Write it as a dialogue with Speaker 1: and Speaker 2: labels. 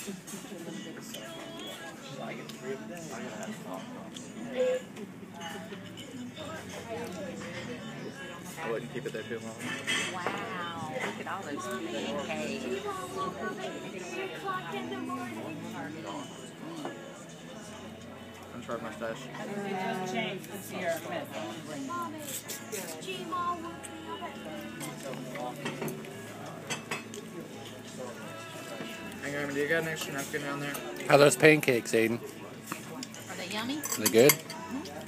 Speaker 1: I wouldn't keep it there too long.
Speaker 2: Wow, look at all those pancakes.
Speaker 1: I'm short mustache. Hey, Grandma, do you got an extra napkin down there?
Speaker 3: How are those pancakes, Aiden?
Speaker 2: Are they yummy?
Speaker 3: Are they good?
Speaker 2: Mm-hmm.